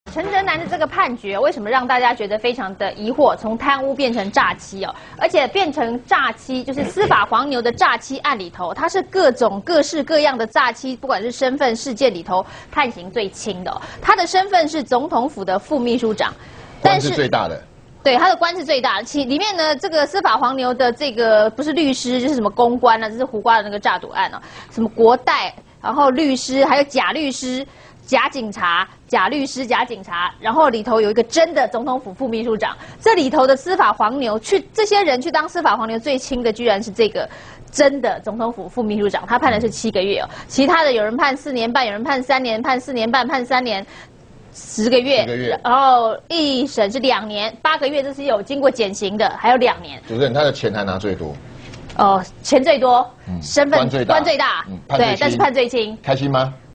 陈哲男的这个判决，为什么让大家觉得非常的疑惑？从贪污变成诈欺哦，而且变成诈欺，就是司法黄牛的诈欺案里头，它是各式各样的诈欺，不管是身份事件里头判刑最轻的、哦。他的身份是总统府的副秘书长， 官是最大的。 对，他的官是最大的。里面呢，这个司法黄牛的这个不是律师，就是什么公关啊，这是胡瓜的那个诈赌案哦，什么国代，然后律师，还有假律师。假警察、假律师、假警察，然后里头有一个真的总统府副秘书长，这里头的司法黄牛这些人去当司法黄牛最轻的，居然是这个真的总统府副秘书长，他判的是7个月哦，其他的有人判4年半，有人判3年，判4年半，判3年，10个月，然后一审是2年，8个月，这是有经过减刑的，还有2年。 主任，他的钱还拿最多。 钱最多，身份官最大， 对，但是判最轻。 开心吗？